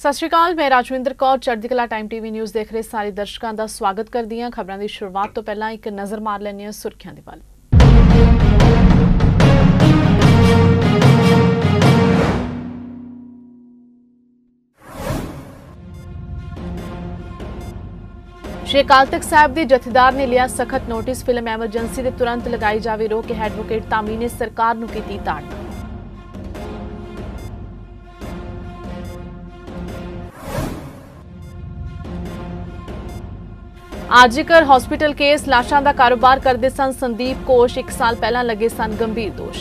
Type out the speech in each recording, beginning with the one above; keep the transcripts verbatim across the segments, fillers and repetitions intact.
सत श्री अकाल, मैं राजविंदर कौर चढ़दी कला टाइम टीवी न्यूज़ देख रहे सारे दर्शकों का स्वागत करदी हां। खबरों की शुरुआत तो पहला एक नज़र मार लैंदे हां सुर्खियां दे वल। श्री अकाल तख्त साहिब के जथेदार ने लिया सख्त नोटिस। फिल्म एमरजेंसी के तुरंत लगाई जावे रोक। एडवोकेट धामी ने सरकार नूं कीती ताड़ना। आरजीकर हॉस्पिटल केस लाशां दा कारोबार करते सन संदीप घोष। एक साल पहला लगे सन गंभीर दोष।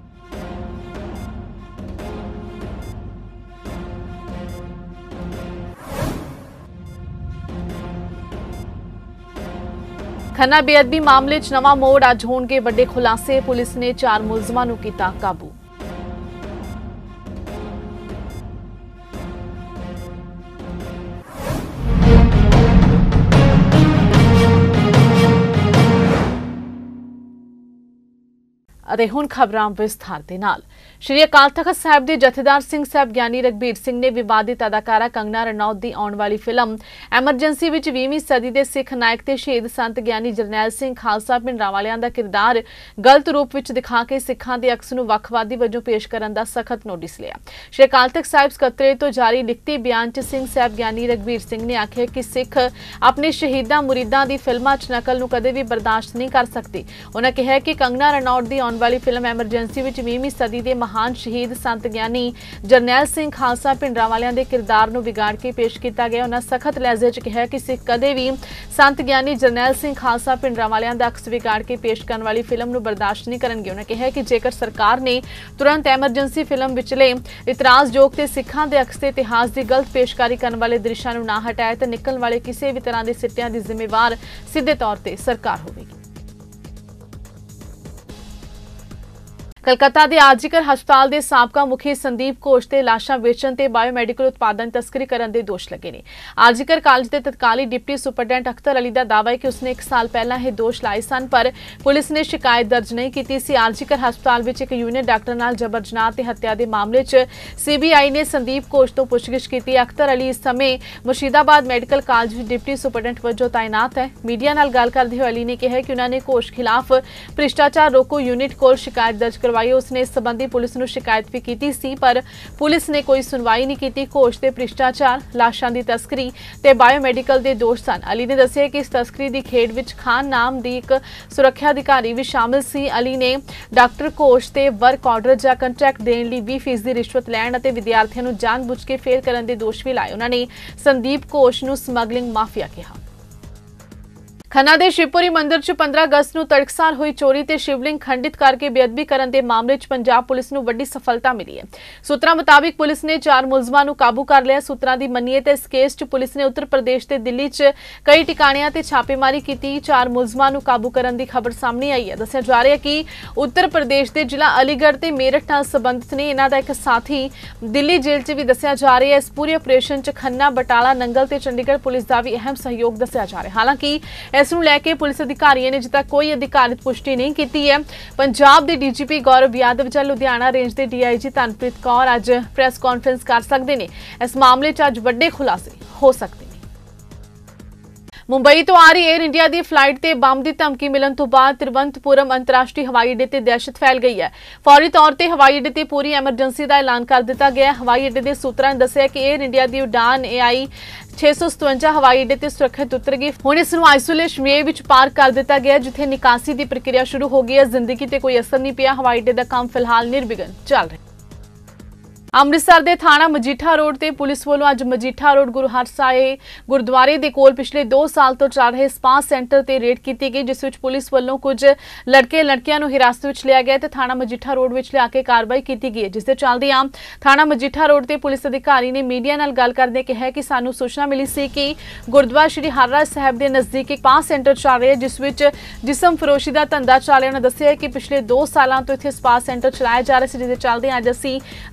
खन्ना बेअदबी मामले च नवां मोड़। अज होणगे वड्डे खुलासे। पुलिस ने चार मुलजमां नूं कीता काबू। ਅਤੇ ਹੁਣ ਖਬਰਾਂ ਵਿਸਥਾਰ ਦੇ ਨਾਲ। ਸ਼੍ਰੀ ਅਕਾਲ ਤਖਤ ਸਾਹਿਬ ਦੇ ਜਥੇਦਾਰ ਸਿੰਘ ਸਾਹਿਬ ਗਿਆਨੀ ਰਘਬੀਰ ਸਿੰਘ ਨੇ ਵਿਵਾਦਿਤ ਅਦਾਕਾਰਾ ਕੰਗਨਾ ਰਣੌਤ ਦੀ ਆਉਣ ਵਾਲੀ ਫਿਲਮ ਐਮਰਜੈਂਸੀ ਵਿੱਚ ਵੀਹਵੀਂ ਸਦੀ ਦੇ ਸਿੱਖ ਨਾਇਕ ਤੇ ਸ਼ਹੀਦ ਸੰਤ ਗਿਆਨੀ ਜਰਨੈਲ ਸਿੰਘ ਖਾਲਸਾ ਭਿੰਡਰਾਂਵਾਲਿਆਂ ਦਾ ਕਿਰਦਾਰ ਗਲਤ ਰੂਪ ਵਿੱਚ ਦਿਖਾ ਕੇ ਸਿੱਖਾਂ ਦੇ ਅਕਸ ਨੂੰ ਵੱਖਵਾਦੀ ਵਜੋਂ ਪੇਸ਼ ਕਰਨ ਦਾ ਸਖਤ ਨੋਟਿਸ ਲਿਆ। ਸ਼੍ਰੀ ਅਕਾਲ ਤਖਤ ਸਾਹਿਬ ਸਕੱਤਰੇਤ ਤੋਂ ਜਾਰੀ ਲਿਖਤੀ ਬਿਆਨ 'ਚ ਸਿੰਘ ਸਾਹਿਬ ਗਿਆਨੀ ਰਘਬੀਰ ਸਿੰਘ ਨੇ ਆਖਿਆ ਕਿ ਸਿੱਖ ਆਪਣੇ ਸ਼ਹੀਦਾਂ ਮੁਰੀਦਾਂ ਦੀ ਫਿਲਮਾਂ 'ਚ ਨਕਲ ਨੂੰ ਕਦੇ ਵੀ ਬਰਦਾਸ਼ਤ ਨਹੀਂ ਕਰ ਸਕਦੇ। ਉਹਨਾਂ ਕਿਹਾ ਕਿ ਕੰਗਨਾ ਰਣੌਤ ਦੀ ਆਉਣ ਵਾਲੀ ਫਿਲਮ ਐਮਰਜੈਂਸੀ ਵਿੱਚ ਵੀਹਵੀਂ ਸਦੀ ਦੇ ਮਹਾਨ ਸ਼ਹੀਦ ਸੰਤ ਗਿਆਨੀ ਜਰਨੈਲ ਸਿੰਘ ਖਾਲਸਾ ਭਿੰਡਰਾਂਵਾਲਿਆਂ ਦੇ ਕਿਰਦਾਰ ਨੂੰ ਵਿਗਾੜ ਕੇ ਪੇਸ਼ ਕੀਤਾ ਗਿਆ। ਉਹਨਾਂ ਸਖਤ ਲਹਿਜੇ 'ਚ ਕਿਹਾ ਕਿ ਸਿੱਖ ਕਦੇ ਵੀ ਸੰਤ ਗਿਆਨੀ ਜਰਨੈਲ ਸਿੰਘ ਖਾਲਸਾ ਭਿੰਡਰਾਂਵਾਲਿਆਂ ਦਾ ਅਕਸ ਵਿਗਾੜ ਕੇ ਪੇਸ਼ ਕਰਨ ਵਾਲੀ ਫਿਲਮ ਨੂੰ ਬਰਦਾਸ਼ਤ ਨਹੀਂ ਕਰਨਗੇ। ਉਹਨਾਂ ਕਿਹਾ ਕਿ ਜੇਕਰ ਸਰਕਾਰ ਨੇ ਤੁਰੰਤ ਐਮਰਜੈਂਸੀ ਫਿਲਮ ਵਿਚਲੇ ਇਤਰਾਜ਼ਯੋਗ ਤੇ ਸਿੱਖਾਂ ਦੇ ਅਕਸ ਤੇ ਇਤਿਹਾਸ ਦੀ ਗਲਤ ਪੇਸ਼ਕਾਰੀ ਕਰਨ ਵਾਲੇ ਦ੍ਰਿਸ਼ਾਂ ਨੂੰ ਨਾ ਹਟਾਇਆ ਤਾਂ ਨਿਕਲਣ ਵਾਲੇ ਕਿਸੇ ਵੀ ਤਰ੍ਹਾਂ ਦੇ ਸਿੱਟਿਆਂ ਦੀ ਜ਼ਿੰਮੇਵਾਰ ਸਿੱਧੇ ਤੌਰ ਤੇ ਸਰਕਾਰ ਹੋਵੇਗੀ। कलकत्ता के आरजीकर हस्पताल के साबका मुखी संदीप घोष ते लाशां वेचण ते बायोमैडिकल उत्पादन तस्करी करने के दोष लगे ने। आरजीकर कालेज के तत्काली डिप्टी सुपरडेंट अख्तर अली का दावा है कि उसने एक साल पहला यह दोष लाए सन पर पुलिस ने शिकायत दर्ज नहीं की सी। आरजीकर हस्पताल में एक यूनिट डॉक्टर नाल जबर जनाह ते हत्या के मामले च सीबीआई ने संदीप घोष तो पुछगिछ की। अख्तर अली इस समय मुर्शिदाबाद मैडिकल कालेज में डिप्टी सुपरडेंट वजों तैनात है। मीडिया नाल गल करदे होए अली ने कहा कि उन्होंने घोष खिलाफ भ्रिष्टाचार रोको यूनिट कोल शिकायत दर्ज करवाई। उसने इस संबंधी पुलिस नूं शिकायत भी की सी पर पुलिस ने कोई सुनवाई नहीं की। घोष ते भ्रिष्टाचार, लाशां दी तस्करी ते बायोमैडिकल दे दोष सन। अली ने दस्सिया कि इस तस्करी दी खेड विच खान नाम दी एक सुरक्षा अधिकारी भी शामिल सी। अली ने डॉक्टर घोष ते वर्क ऑर्डर जां कंट्रैक्ट देण लई बीस फीसदी रिश्वत लैण अते विद्यार्थियों नूं जानबुझ के फेल करन दे दोष भी लाए। उन्होंने संदीप घोष नूं समगलिंग माफिया कहा। खन्ना के शिवपुरी मंदिर च पंद्रह अगस्त को तड़कसार हुई चोरी ते शिवलिंग खंडित करके बेअदबी करने के मामले च पंजाब पुलिस को वड्डी सफलता मिली है। सूत्रों मुताबिक पुलिस ने चार मुलजमां नूं काबू कर लिया। सूत्रों की मनीए तो इस केस च पुलिस ने उत्तर प्रदेश के दिल्ली च कई ठिकाणियां ते छापेमारी की। चार मुलजमां नूं काबू करने की खबर सामने आई है। दस्सिया जा रहा है कि उत्तर प्रदेश के जिला अलीगढ़ ते मेरठ नाल संबंधित ने इन्हां दा एक साथी दिल्ली जेल च भी दस्सिया जा रहा है। इस पूरे ऑपरेशन च खन्ना, बटाला, नंगल ते चंडीगढ़ पुलिस का भी अहम सहयोग दस्सिया जा रहा है। हालांकि इस नूं लैके पुलिस अधिकारियों ने अजे तक कोई अधिकारित पुष्टि नहीं की है। पंजाब के डीजीपी गौरव यादव च लुधियाना रेंज के डीआईजी तनप्रीत कौर अज प्रेस कॉन्फ्रेंस कर सकते हैं। इस मामले च अज वड्डे खुलासे हो सकते हैं। मुंबई तो आ रही एयर इंडिया की फ्लाइट ते बंब की धमकी मिलने तो बाद तिरुवनंतपुरम अंतरराष्ट्रीय हवाई अड्डे ते दहशत फैल गई है। फौरी तौर पर हवाई अड्डे ते पूरी एमरजेंसी का ऐलान कर दिता गया। हवाई अड्डे के सूत्रों ने दस्सिया कि एयर इंडिया की उड़ान ए आई छे सौ सतवंजा हवाई अड्डे ते सुरक्षित उतर गई। हुण इस नूं आइसोलेशन वे विच पार्क कर दिता गया जिथे निकासी की प्रक्रिया शुरू हो गई है। जिंदगी ते कोई असर नहीं पिया। हवाई अड्डे का काम फिलहाल निर्विघन चल रहा है। ਅੰਮ੍ਰਿਤਸਰ ਦੇ ਥਾਣਾ ਮਜੀਠਾ ਰੋਡ ਤੇ ਪੁਲਿਸ ਵੱਲੋਂ ਅੱਜ ਮਜੀਠਾ ਰੋਡ ਗੁਰੂ ਹਰਸਾਏ ਗੁਰਦੁਆਰੇ ਦੇ ਕੋਲ ਪਿਛਲੇ ਦੋ ਸਾਲ ਤੋਂ ਚੱਲ ਰਹੇ ਸਪਾ ਸੈਂਟਰ ਤੇ ਰੇਡ ਕੀਤੀ ਗਈ, ਜਿਸ ਵਿੱਚ ਪੁਲਿਸ ਵੱਲੋਂ ਕੁਝ ਲੜਕੇ ਲੜਕੀਆਂ ਨੂੰ ਹਿਰਾਸਤ ਵਿੱਚ ਲਿਆ ਗਿਆ ਤੇ ਥਾਣਾ ਮਜੀਠਾ ਰੋਡ ਵਿੱਚ ਲਿਆ ਕੇ ਕਾਰਵਾਈ ਕੀਤੀ ਗਈ, ਜਿਸ ਦੇ ਚੱਲਦਿਆਂ ਥਾਣਾ ਮਜੀਠਾ ਰੋਡ ਤੇ ਪੁਲਿਸ ਅਧਿਕਾਰੀ ਨੇ ਮੀਡੀਆ ਨਾਲ ਗੱਲ ਕਰਦੇ ਕਿਹਾ ਕਿ ਸਾਨੂੰ ਸੂਚਨਾ ਮਿਲੀ ਸੀ ਕਿ ਗੁਰਦੁਆਰਾ ਸ਼੍ਰੀ ਹਰਰਾਜ ਸਾਹਿਬ ਦੇ ਨਜ਼ਦੀਕ ਇੱਕ ਸਪਾ ਸੈਂਟਰ ਚੱਲ ਰਿਹਾ, ਜਿਸ ਵਿੱਚ ਜਿਸਮ ਫਰੋਸ਼ੀ ਦਾ ਧੰਦਾ ਚੱਲ ਰਿਹਾ। ਉਹਨਾਂ ਦੱਸਿਆ ਕਿ ਪਿਛਲੇ ਦੋ ਸਾਲਾਂ ਤੋਂ ਇੱਥੇ ਸਪਾ ਸੈਂਟਰ ਚਲਾਇਆ ਜਾ ਰਿਹਾ ਸੀ, ਜਿਸ ਦੇ ਚੱਲਦਿਆਂ ਅੱਜ ਅਸੀਂ ਰੇਡ ਕੀਤੀ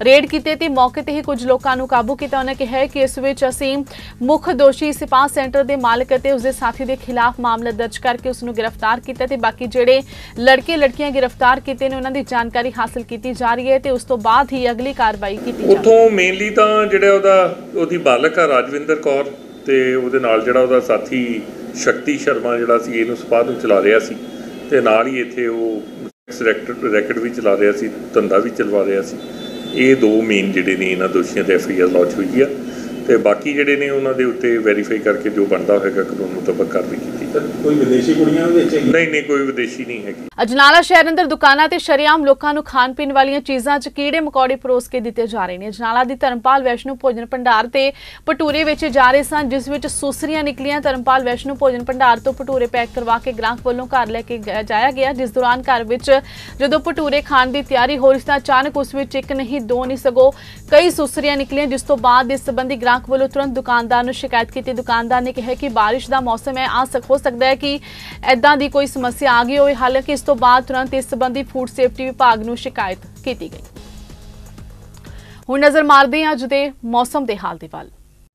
ਕੀਤੇ ਤੇ ਮੌਕੇ ਤੇ ਹੀ ਕੁਝ ਲੋਕਾਂ ਨੂੰ ਕਾਬੂ ਕੀਤਾ। ਉਹਨਾਂ ਕਿਹਾ ਕਿ ਇਸ ਵਿੱਚ ਅਸੀਂ ਮੁੱਖ ਦੋਸ਼ੀ ਸਿਪਾਹ ਸੈਂਟਰ ਦੇ ਮਾਲਕ ਅਤੇ ਉਸਦੇ ਸਾਥੀ ਦੇ ਖਿਲਾਫ ਮਾਮਲਾ ਦਰਜ ਕਰਕੇ ਉਸ ਨੂੰ गिरफ्तार किया ते बाकी ਜਿਹੜੇ ਲੜਕੇ ਲੜਕੀਆਂ गिरफ्तार ਕੀਤੇ ਨੇ ਉਹਨਾਂ ਦੀ ਜਾਣਕਾਰੀ ਹਾਸਲ ਕੀਤੀ ਜਾ ਰਹੀ ਹੈ ਤੇ ਉਸ ਤੋਂ ਬਾਅਦ ਹੀ ਅਗਲੀ ਕਾਰਵਾਈ ਕੀਤੀ ਜਾਵੇਗੀ। ਉਥੋਂ ਮੇਨਲੀ ਤਾਂ ਜਿਹੜਾ ਉਹਦਾ ਉਹਦੀ ਬਾਲਕ ਆ ਰਾਜਵਿੰਦਰ ਕੌਰ ਤੇ ਉਹਦੇ ਨਾਲ ਜਿਹੜਾ ਉਹਦਾ ਸਾਥੀ ਸ਼ਕਤੀ ਸ਼ਰਮਾ ਜਿਹੜਾ ਸੀ ਇਹਨੂੰ ਸਪਾਹ ਨੂੰ ਚਲਾ ਰਿਹਾ ਸੀ ਤੇ ਨਾਲ ਹੀ ਇੱਥੇ ਉਹ ਰੈਕਟ ਰੈਕਟ ਵੀ ਚਲਾ ਰਿਹਾ ਸੀ, ਧੰਦਾ ਵੀ ਚਲਵਾ ਰਿਹਾ ਸੀ। ਇਹ ਦੋ ਮੇਨ ਜਿਹੜੇ ਨੇ ਇਹਨਾਂ ਦੋਸ਼ੀਆਂ ਤੇ ਐਫ ਆਈ ਆਰ ਲੌਂਚ ਹੋਈ ਆ ਤੇ ਬਾਕੀ ਜਿਹੜੇ ਨੇ ਉਹਨਾਂ ਦੇ ਉੱਤੇ ਵੈਰੀਫਾਈ ਕਰਕੇ ਜੋ ਬਣਦਾ ਹੋਏਗਾ ਕਾਨੂੰਨ ਮੁਤਾਬਕ ਕਾਰਵਾਈ ਕੀਤੀ। ਕੋਈ ਵਿਦੇਸ਼ੀ ਕੁੜੀਆਂ ਵਿੱਚ ਨਹੀਂ ਨਹੀਂ ਕੋਈ ਵਿਦੇਸ਼ੀ ਨਹੀਂ ਹੈਗੀ। ਅਜਨਾਲਾ ਸ਼ਹਿਰ ਅੰਦਰ ਦੁਕਾਨਾਂ ਤੇ ਸ਼ਰੇਆਮ ਲੋਕਾਂ ਨੂੰ ਖਾਣ ਪੀਣ ਵਾਲੀਆਂ ਚੀਜ਼ਾਂ 'ਚ ਕੀੜੇ ਮਕੌੜੇ ਪਰੋਸ ਕੇ ਦਿੱਤੇ ਜਾ ਰਹੇ ਨੇ। ਅਜਨਾਲਾ ਦੀ ਧਰਮਪਾਲ ਵੈਸ਼ਨੂ ਭੋਜਨ ਭੰਡਾਰ ਤੇ ਭਟੂਰੇ ਵੇਚੇ ਜਾ ਰਹੇ ਸਨ, ਜਿਸ ਵਿੱਚ ਸੁਸਰੀਆਂ ਨਿਕਲੀਆਂ। ਧਰਮਪਾਲ ਵੈਸ਼ਨੂ ਭੋਜਨ ਭੰਡਾਰ ਤੋਂ ਭਟੂਰੇ ਪੈਕ ਕਰਵਾ ਕੇ ਗ੍ਰਾਹਕ ਵੱਲੋਂ ਘਰ ਲੈ ਕੇ ਜਾਇਆ ਗਿਆ, ਜਿਸ ਦੌਰਾਨ ਘਰ ਵਿੱਚ ਜਦੋਂ ਭਟੂਰੇ ਖਾਣ ਦੀ ਤਿਆਰੀ ਹੋ ਰਹੀ ਸੀ ਤਾਂ ਅਚਾਨਕ ਉਸ ਵਿੱਚ ਇੱਕ ਨਹੀਂ ਦੋ ਨਹੀਂ ਸਗੋਂ ਕਈ ਸੁਸਰੀਆਂ ਨਿਕਲੀਆਂ, ਜਿਸ ਤੋਂ ਬਾਅਦ ਇਸ ਸੰਬੰਧੀ ਗ੍ਰਾਹਕ ਵੱਲੋਂ ਤੁਰੰਤ ਦੁਕਾਨਦਾਰ ਨੂੰ ਸ਼ਿਕਾਇਤ ਕੀਤੀ। ਦੁਕਾਨਦਾਰ ਨੇ ਕਿਹਾ ਕਿ ਬਾਰਿਸ਼ ਦਾ ਮੌਸਮ ਹੈ, ਆ ਹੋ ਸਕਦਾ ਹੈ ਕਿ ਇਦਾਂ ਦੀ ਕੋਈ ਸਮੱਸਿਆ ਆ ਗਈ ਹੋਵੇ। ਹਾਲਾਂਕਿ ਇਸ ਤੋਂ ਬਾਅਦ ਤੁਰੰਤ ਇਸ ਸੰਬੰਧੀ ਫੂਡ ਸੇਫਟੀ ਵਿਭਾਗ ਨੂੰ ਸ਼ਿਕਾਇਤ ਕੀਤੀ ਗਈ। ਹੁਣ ਨਜ਼ਰ ਮਾਰਦੇ ਹਾਂ ਅੱਜ ਦੇ ਮੌਸਮ ਦੇ ਹਾਲ ਦੇ ਵੱਲ।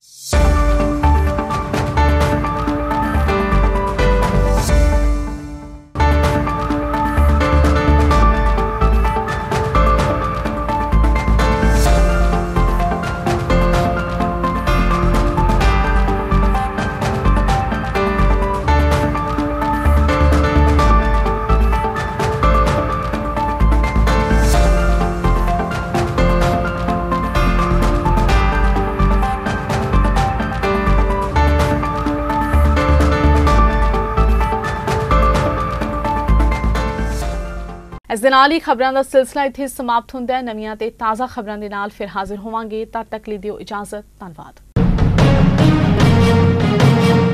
ਇਸ ਦੇ ਨਾਲ ਹੀ ਖਬਰਾਂ ਦਾ ਸਿਲਸਿਲਾ ਇੱਥੇ ਸਮਾਪਤ ਹੁੰਦਾ ਹੈ। ਨਵੀਆਂ ਤੇ ਤਾਜ਼ਾ ਖਬਰਾਂ ਦੇ ਨਾਲ ਫਿਰ ਹਾਜ਼ਰ ਹੋਵਾਂਗੇ। ਤਦ ਤੱਕ ਲਈ ਦਿਓ ਇਜਾਜ਼ਤ। ਧੰਨਵਾਦ।